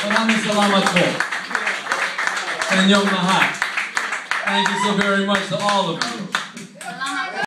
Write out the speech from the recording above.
Maraming salamat po sa inyong lahat. Thank you so very much to all of you.